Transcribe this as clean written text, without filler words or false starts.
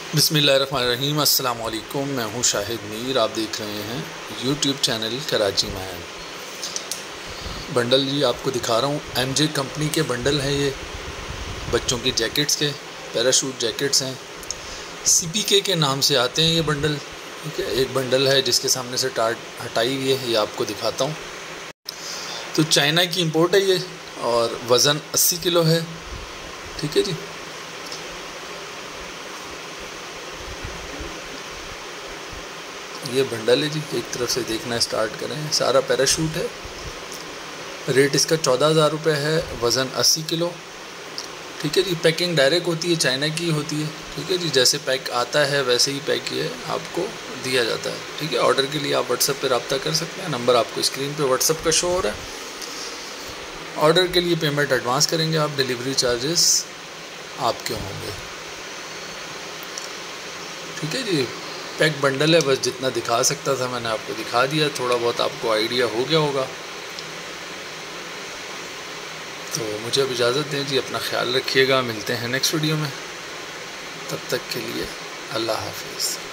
बिस्मिल्लाहिर्रहमानिर्रहीम। अस्सलाम वालेकुम। मैं हूं शाहिद मीर। आप देख रहे हैं यूट्यूब चैनल कराची मैन। बंडल जी आपको दिखा रहा हूं। एमजे कंपनी के बंडल हैं ये, बच्चों की जैकेट्स के पैराशूट जैकेट्स हैं। सीपीके के नाम से आते हैं ये बंडल। ठीक है, एक बंडल है जिसके सामने से टार्ट हटाई हुई है, ये आपको दिखाता हूँ। तो चाइना की इंपोर्ट है ये और वज़न 80 किलो है। ठीक है जी। ये बंडल है जी, एक तरफ से देखना स्टार्ट करें। सारा पैराशूट है। रेट इसका 14,000 रुपये है। वज़न 80 किलो। ठीक है जी। पैकिंग डायरेक्ट होती है, चाइना की होती है। ठीक है जी। जैसे पैक आता है वैसे ही पैक ये आपको दिया जाता है। ठीक है। ऑर्डर के लिए आप व्हाट्सएप पे रब्ता कर सकते हैं। नंबर आपको स्क्रीन पे व्हाट्सएप का शो हो रहा है। ऑर्डर के लिए पेमेंट एडवांस करेंगे आप, डिलीवरी चार्जेस आपके होंगे। ठीक है जी। पैक बंडल है, बस जितना दिखा सकता था मैंने आपको दिखा दिया। थोड़ा बहुत आपको आइडिया हो गया होगा। तो मुझे अब इजाज़त दें जी। अपना ख्याल रखिएगा। मिलते हैं नेक्स्ट वीडियो में। तब तक के लिए अल्लाह हाफिज़।